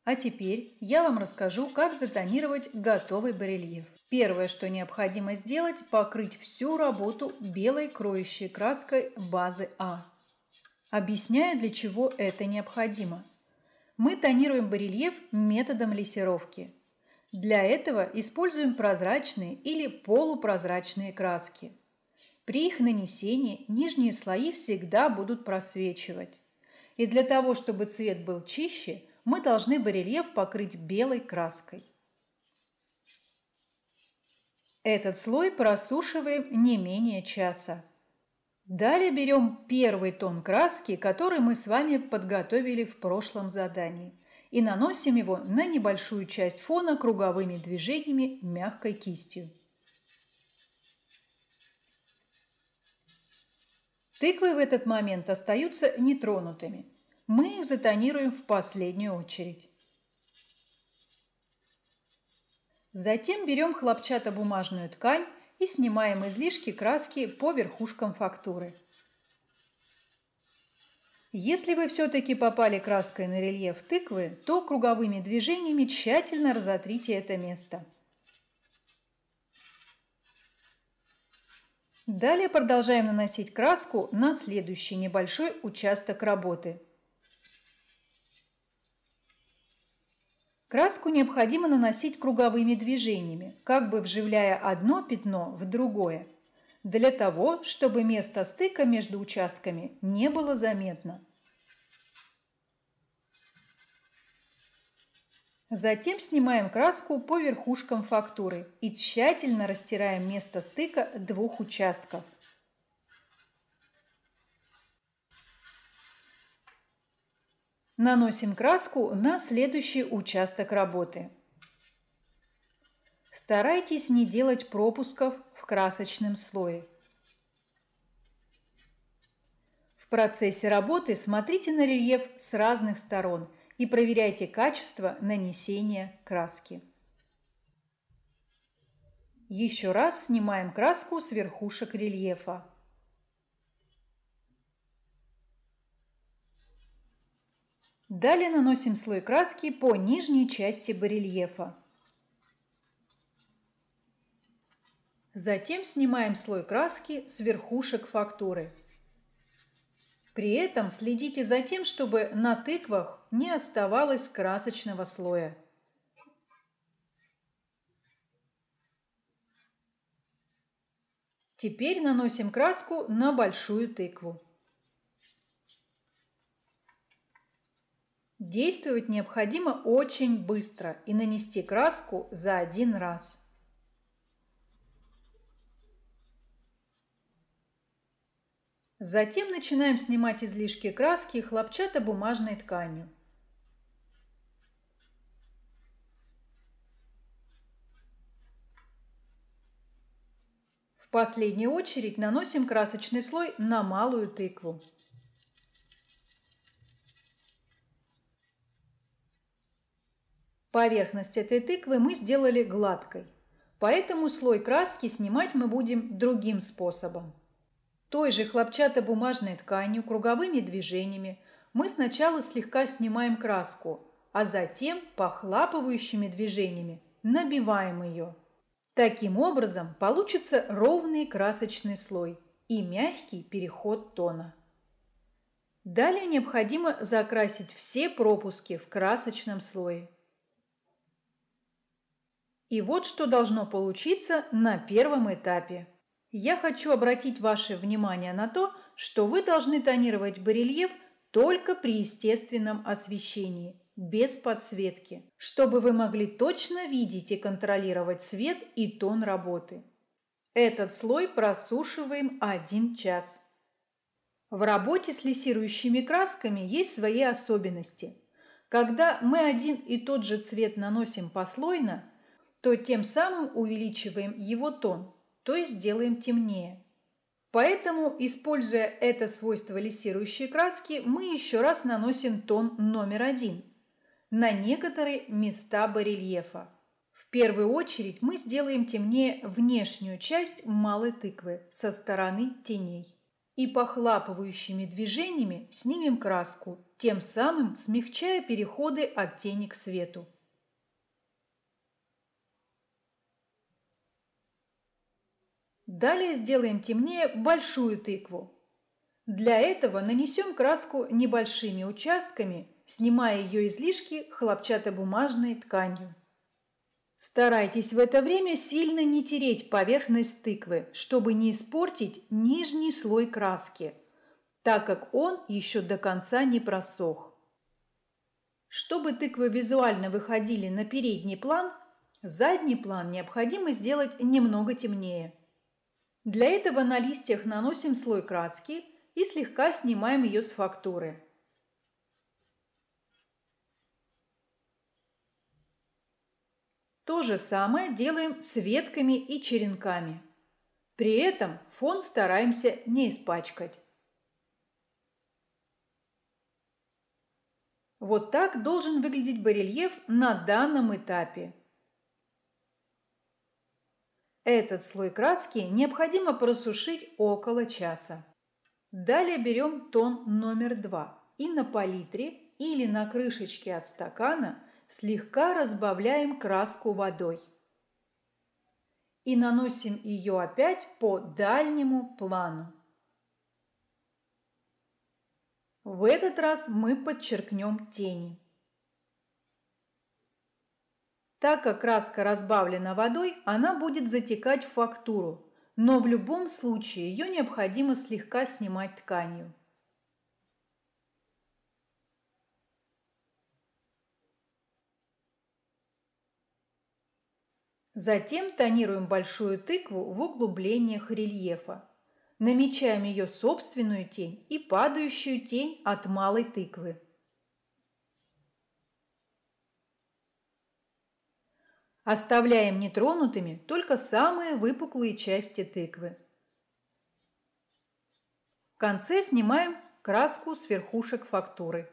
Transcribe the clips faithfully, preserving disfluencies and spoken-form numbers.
А теперь я вам расскажу, как затонировать готовый барельеф. Первое, что необходимо сделать, покрыть всю работу белой кроющей краской базы А. Объясняю, для чего это необходимо. Мы тонируем барельеф методом лессировки. Для этого используем прозрачные или полупрозрачные краски. При их нанесении нижние слои всегда будут просвечивать. И для того, чтобы цвет был чище, мы должны барельеф покрыть белой краской. Этот слой просушиваем не менее часа. Далее берем первый тон краски, который мы с вами подготовили в прошлом задании, и наносим его на небольшую часть фона круговыми движениями мягкой кистью. Тыквы в этот момент остаются нетронутыми. Мы их затонируем в последнюю очередь. Затем берем хлопчатобумажную ткань и снимаем излишки краски по верхушкам фактуры. Если вы все-таки попали краской на рельеф тыквы, то круговыми движениями тщательно разотрите это место. Далее продолжаем наносить краску на следующий небольшой участок работы. Краску необходимо наносить круговыми движениями, как бы вживляя одно пятно в другое, для того, чтобы место стыка между участками не было заметно. Затем снимаем краску по верхушкам фактуры и тщательно растираем место стыка двух участков. Наносим краску на следующий участок работы. Старайтесь не делать пропусков в красочном слое. В процессе работы смотрите на рельеф с разных сторон и проверяйте качество нанесения краски. Еще раз снимаем краску с верхушек рельефа. Далее наносим слой краски по нижней части барельефа. Затем снимаем слой краски с верхушек фактуры. При этом следите за тем, чтобы на тыквах не оставалось красочного слоя. Теперь наносим краску на большую тыкву. Действовать необходимо очень быстро и нанести краску за один раз. Затем начинаем снимать излишки краски хлопчатобумажной тканью. В последнюю очередь наносим красочный слой на малую тыкву. Поверхность этой тыквы мы сделали гладкой, поэтому слой краски снимать мы будем другим способом. Той же хлопчатобумажной тканью круговыми движениями мы сначала слегка снимаем краску, а затем похлапывающими движениями набиваем ее. Таким образом получится ровный красочный слой и мягкий переход тона. Далее необходимо закрасить все пропуски в красочном слое. И вот что должно получиться на первом этапе. Я хочу обратить ваше внимание на то, что вы должны тонировать барельеф только при естественном освещении, без подсветки, чтобы вы могли точно видеть и контролировать цвет и тон работы. Этот слой просушиваем один час. В работе с лессирующими красками есть свои особенности. Когда мы один и тот же цвет наносим послойно, то тем самым увеличиваем его тон, то есть делаем темнее. Поэтому, используя это свойство лессирующей краски, мы еще раз наносим тон номер один на некоторые места барельефа. В первую очередь мы сделаем темнее внешнюю часть малой тыквы со стороны теней. и похлапывающими движениями снимем краску, тем самым смягчая переходы от тени к свету. Далее сделаем темнее большую тыкву. Для этого нанесем краску небольшими участками, снимая ее излишки хлопчатобумажной тканью. Старайтесь в это время сильно не тереть поверхность тыквы, чтобы не испортить нижний слой краски, так как он еще до конца не просох. Чтобы тыквы визуально выходили на передний план, задний план необходимо сделать немного темнее. Для этого на листьях наносим слой краски и слегка снимаем ее с фактуры. То же самое делаем с ветками и черенками. При этом фон стараемся не испачкать. Вот так должен выглядеть барельеф на данном этапе. Этот слой краски необходимо просушить около часа. Далее берем тон номер два и на палитре или на крышечке от стакана слегка разбавляем краску водой. И наносим ее опять по дальнему плану. В этот раз мы подчеркнем тени. Так как краска разбавлена водой, она будет затекать в фактуру, но в любом случае ее необходимо слегка снимать тканью. Затем тонируем большую тыкву в углублениях рельефа. Намечаем ее собственную тень и падающую тень от малой тыквы. Оставляем нетронутыми только самые выпуклые части тыквы. В конце снимаем краску с верхушек фактуры.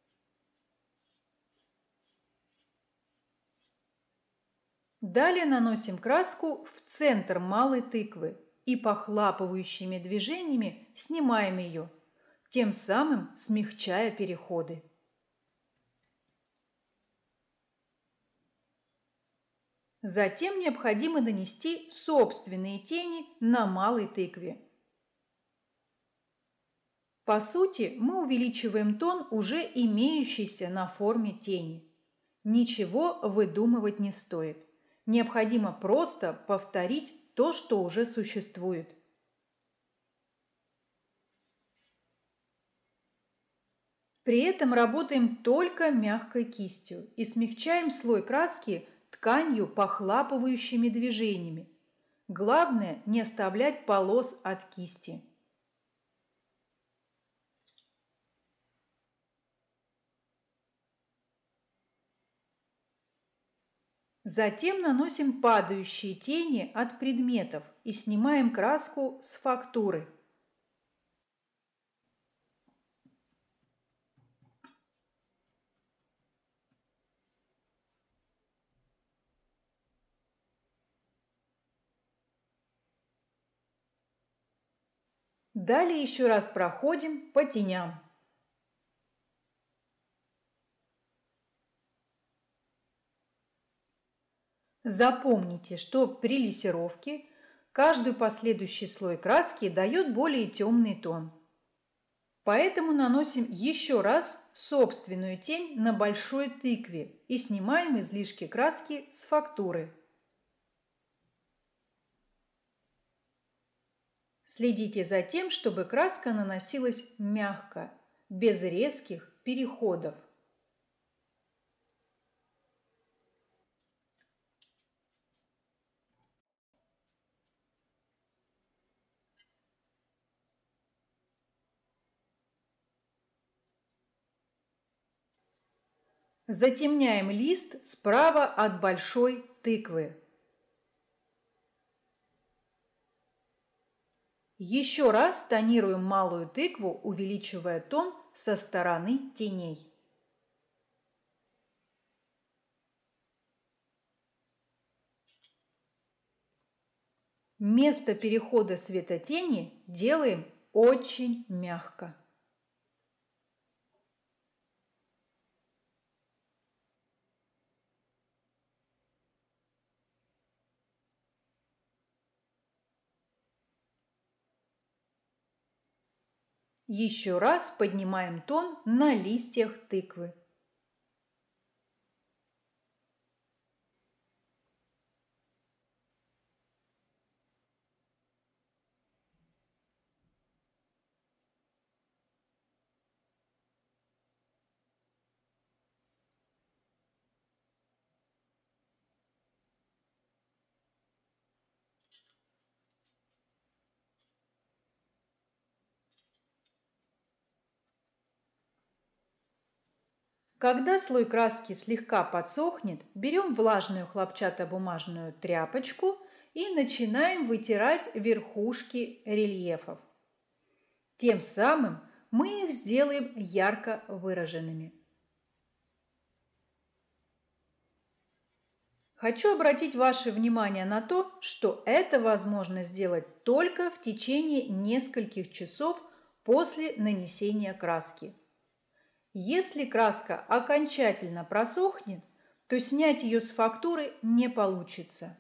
Далее наносим краску в центр малой тыквы и похлапывающими движениями снимаем ее, тем самым смягчая переходы. Затем необходимо нанести собственные тени на малой тыкве. По сути, мы увеличиваем тон уже имеющийся на форме тени. Ничего выдумывать не стоит. Необходимо просто повторить то, что уже существует. При этом работаем только мягкой кистью и смягчаем слой краски тканью похлапывающими движениями. Главное не оставлять полос от кисти. Затем наносим падающие тени от предметов и снимаем краску с фактуры. Далее еще раз проходим по теням. Запомните, что при лессировке каждый последующий слой краски дает более темный тон. Поэтому наносим еще раз собственную тень на большой тыкве и снимаем излишки краски с фактуры. Следите за тем, чтобы краска наносилась мягко, без резких переходов. Затемняем лист справа от большой тыквы. Еще раз тонируем малую тыкву, увеличивая тон со стороны теней. Место перехода светотени делаем очень мягко. Еще раз поднимаем тон на листьях тыквы. Когда слой краски слегка подсохнет, берем влажную хлопчатобумажную тряпочку и начинаем вытирать верхушки рельефов. Тем самым мы их сделаем ярко выраженными. Хочу обратить ваше внимание на то, что это возможно сделать только в течение нескольких часов после нанесения краски. Если краска окончательно просохнет, то снять ее с фактуры не получится.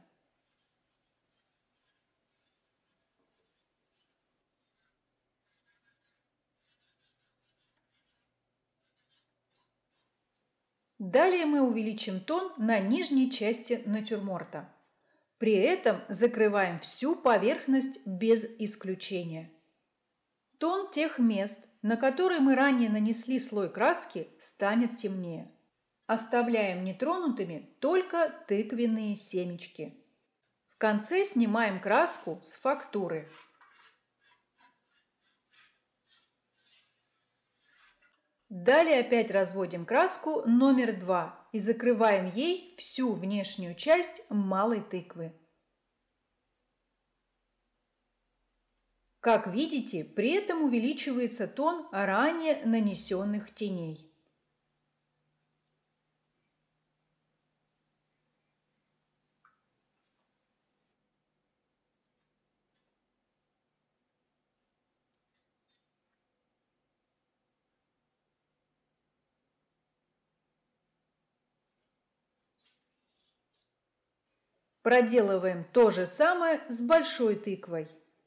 Далее мы увеличим тон на нижней части натюрморта. При этом закрываем всю поверхность без исключения. Тон тех мест, на которые мы ранее нанесли слой краски, станет темнее. Оставляем нетронутыми только тыквенные семечки. В конце снимаем краску с фактуры. Далее опять разводим краску номер два и закрываем ей всю внешнюю часть малой тыквы. Как видите, при этом увеличивается тон ранее нанесенных теней. Проделываем то же самое с большой тыквой.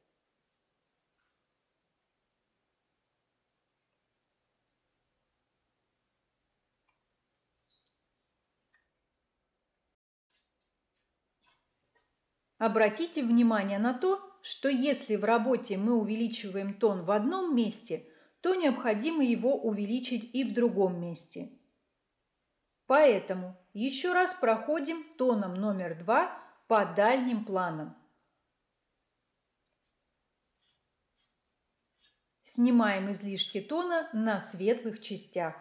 Обратите внимание на то, что если в работе мы увеличиваем тон в одном месте, то необходимо его увеличить и в другом месте. Поэтому еще раз проходим тоном номер два по дальним планам. Снимаем излишки тона на светлых частях.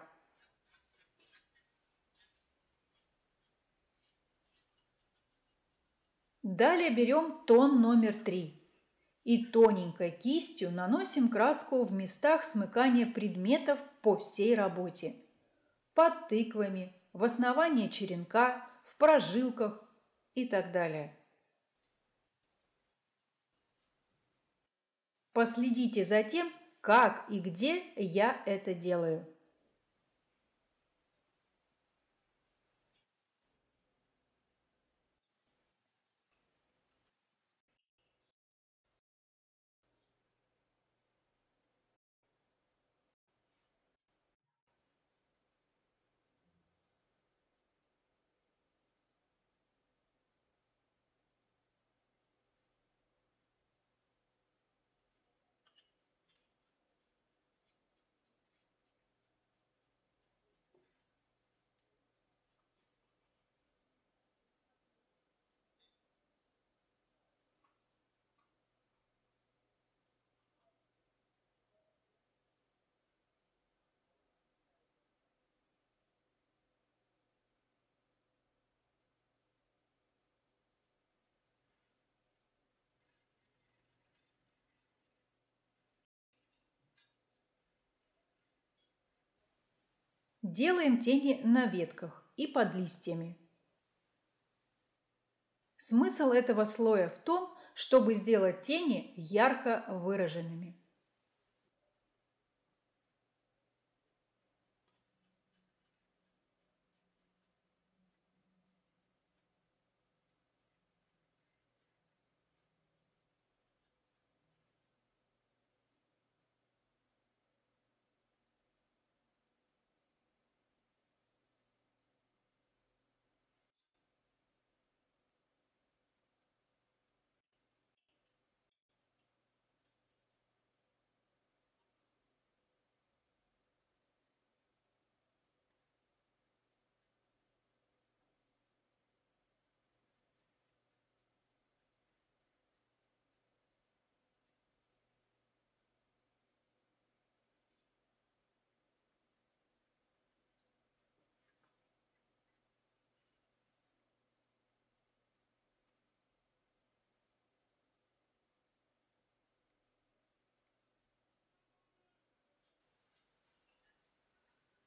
Далее берем тон номер три и тоненькой кистью наносим краску в местах смыкания предметов по всей работе. Под тыквами, в основании черенка, в прожилках и так далее. Последите за тем, как и где я это делаю. Делаем тени на ветках и под листьями. Смысл этого слоя в том, чтобы сделать тени ярко выраженными.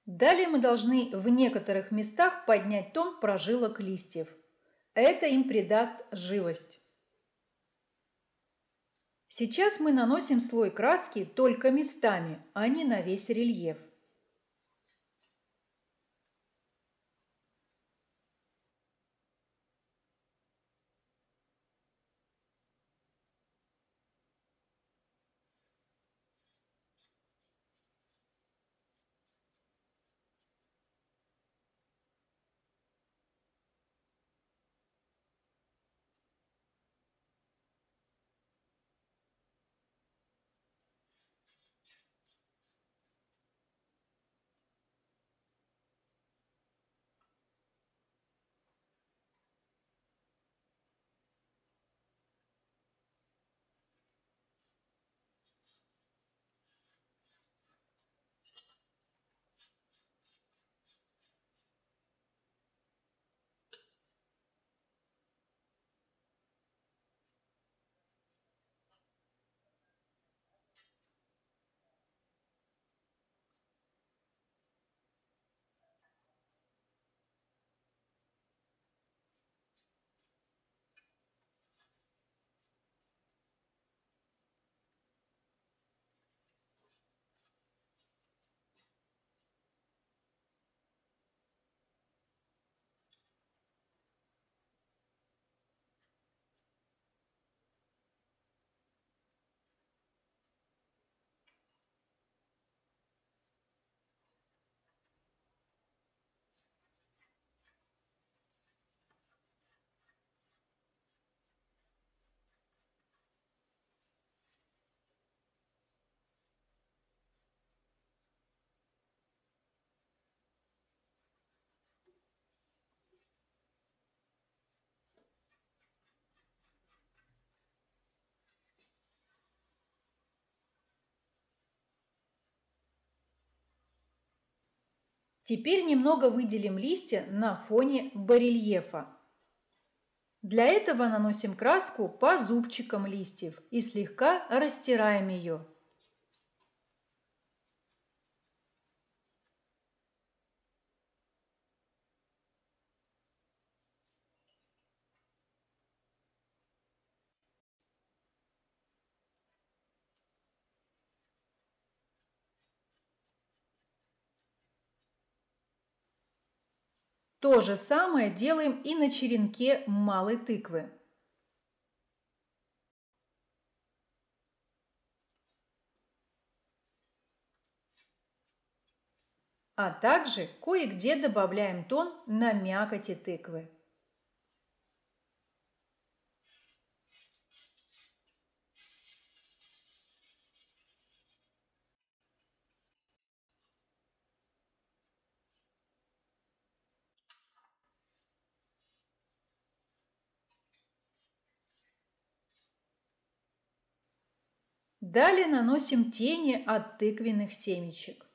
Далее мы должны в некоторых местах поднять тон прожилок листьев. Это им придаст живость. Сейчас мы наносим слой краски только местами, а не на весь рельеф. Теперь немного выделим листья на фоне барельефа. Для этого наносим краску по зубчикам листьев и слегка растираем ее. То же самое делаем и на черенке малой тыквы. А также кое-где добавляем тон на мякоти тыквы. Далее наносим тени от тыквенных семечек.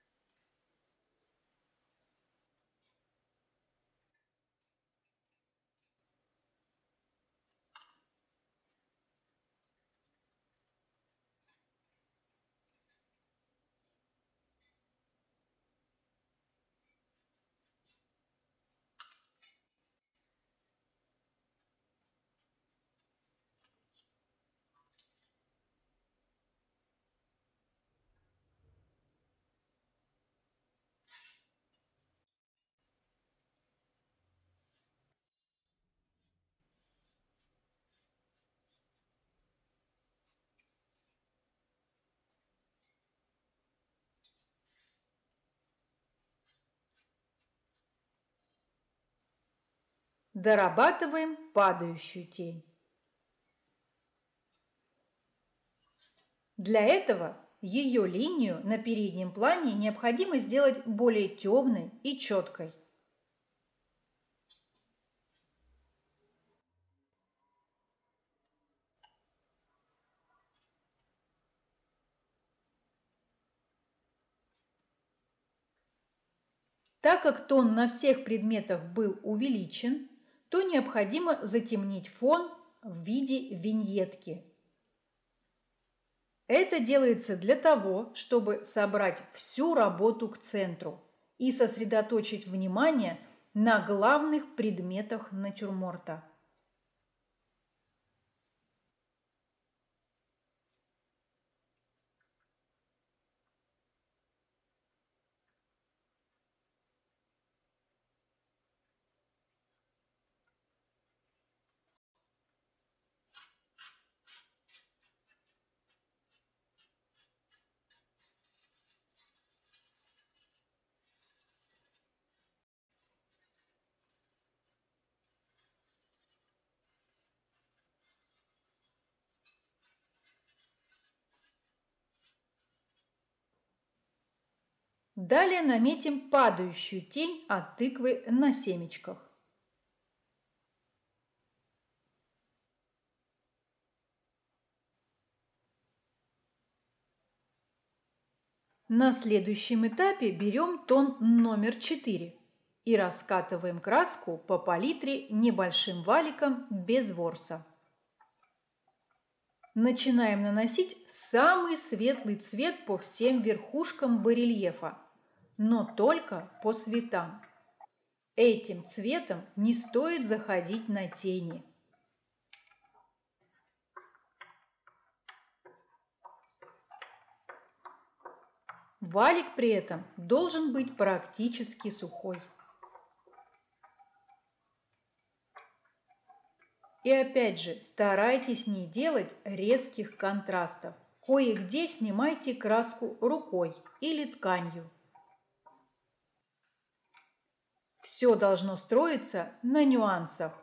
Дорабатываем падающую тень. Для этого ее линию на переднем плане необходимо сделать более темной и четкой. Так как тон на всех предметах был увеличен, то необходимо затемнить фон в виде виньетки. Это делается для того, чтобы собрать всю работу к центру и сосредоточить внимание на главных предметах натюрморта. Далее наметим падающую тень от тыквы на семечках. На следующем этапе берем тон номер четыре и раскатываем краску по палитре небольшим валиком без ворса. Начинаем наносить самый светлый цвет по всем верхушкам барельефа, но только по цветам. Этим цветом не стоит заходить на тени. Валик при этом должен быть практически сухой. И опять же, старайтесь не делать резких контрастов. Кое-где снимайте краску рукой или тканью. Все должно строиться на нюансах.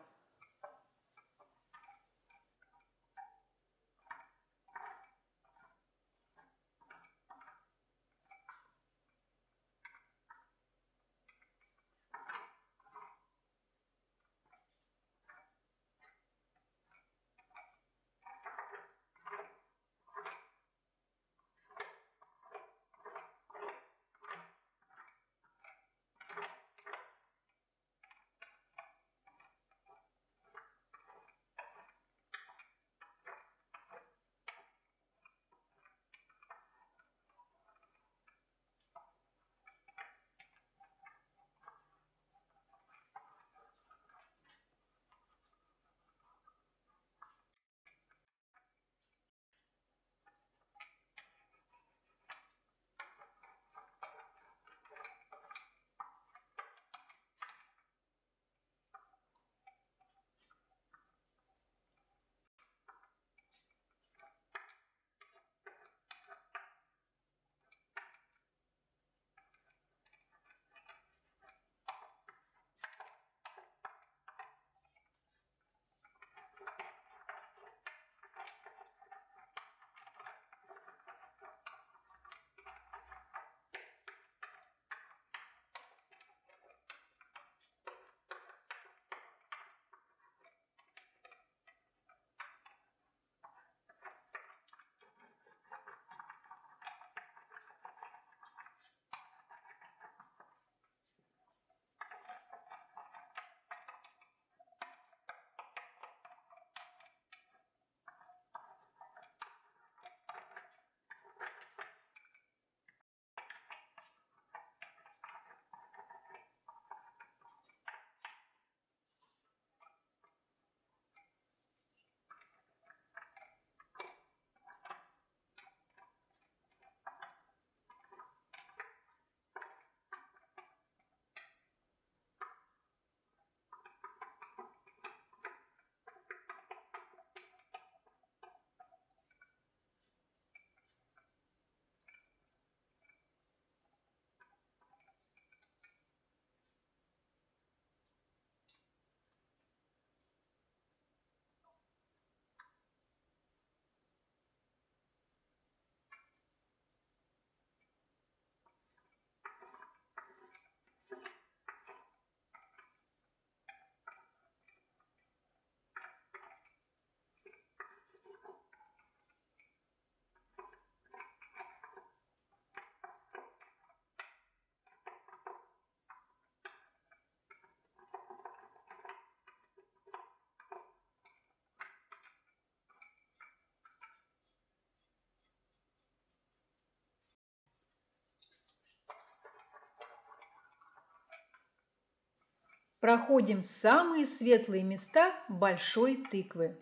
Проходим самые светлые места большой тыквы.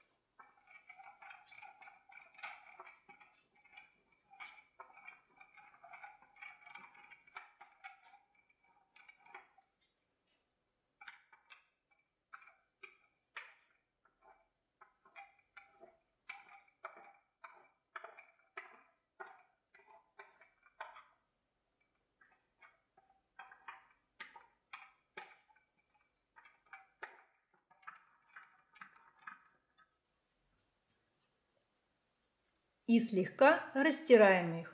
И слегка растираем их.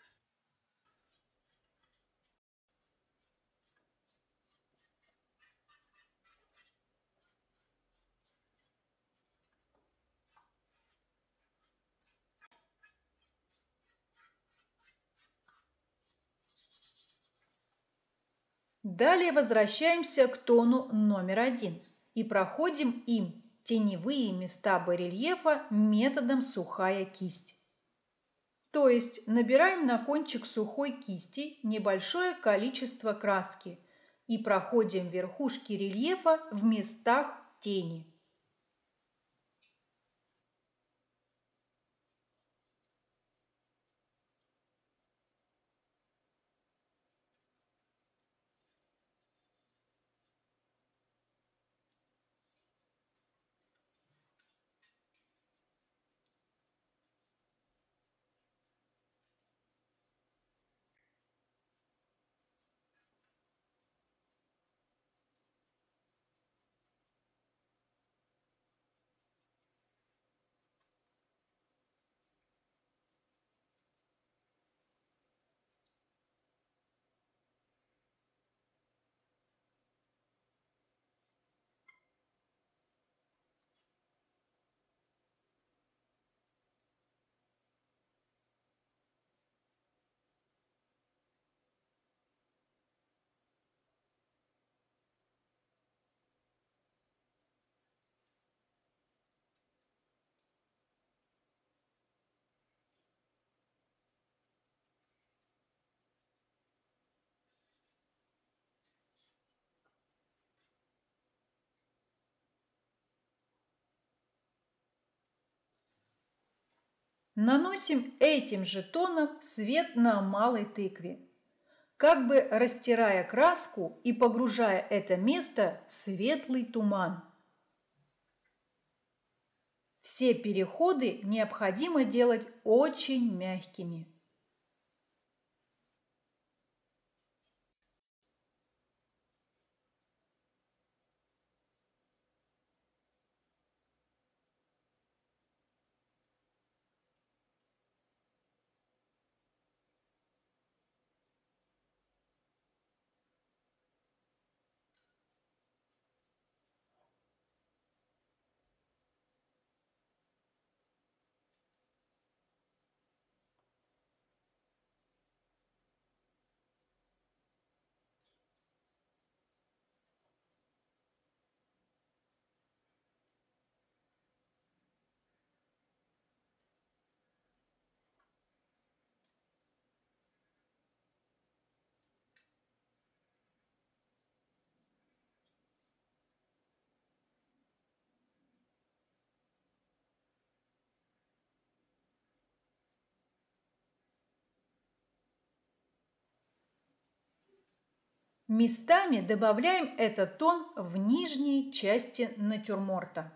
Далее возвращаемся к тону номер один и проходим им теневые места барельефа методом сухая кисть. То есть набираем на кончик сухой кисти небольшое количество краски и проходим верхушки рельефа в местах тени. Наносим этим же тоном свет на малой тыкве, как бы растирая краску и погружая это место в светлый туман. Все переходы необходимо делать очень мягкими. Местами добавляем этот тон в нижней части натюрморта.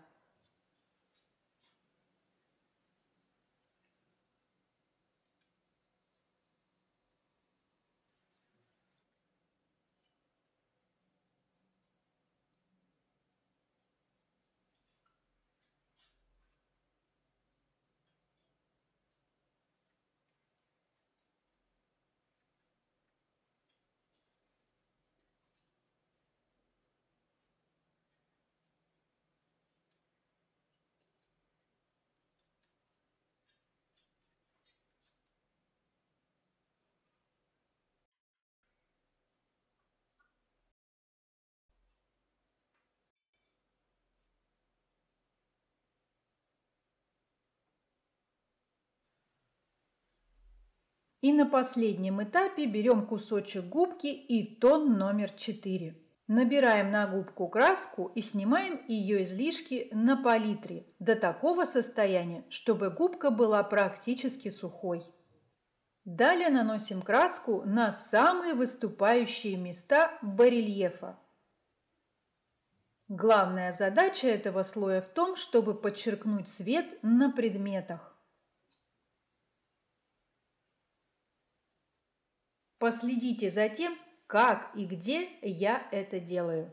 И на последнем этапе берем кусочек губки и тон номер четыре. Набираем на губку краску и снимаем ее излишки на палитре до такого состояния, чтобы губка была практически сухой. Далее наносим краску на самые выступающие места барельефа. Главная задача этого слоя в том, чтобы подчеркнуть свет на предметах. Последите за тем, как и где я это делаю.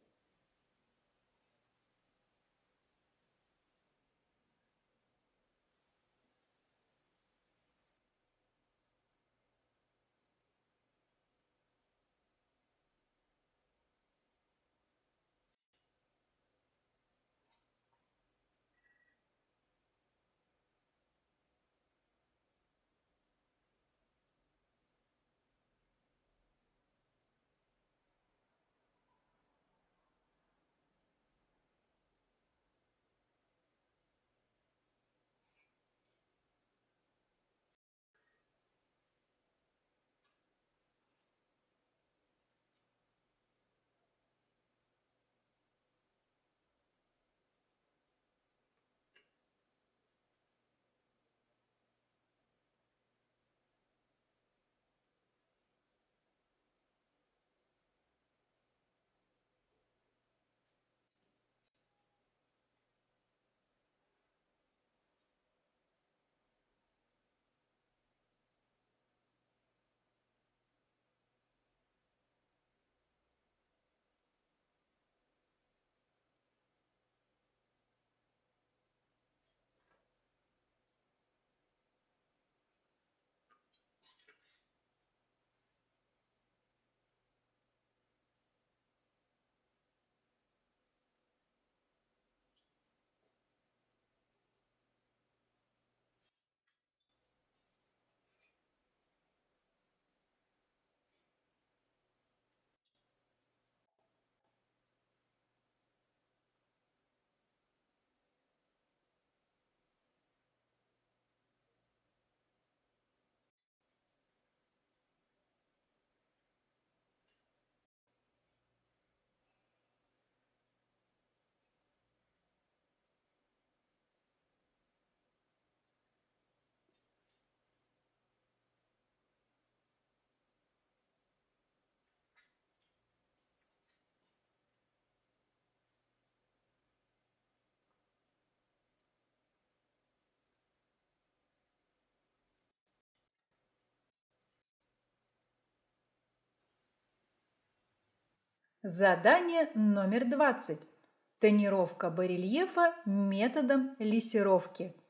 Задание номер двадцать. Тонировка барельефа методом лессировки.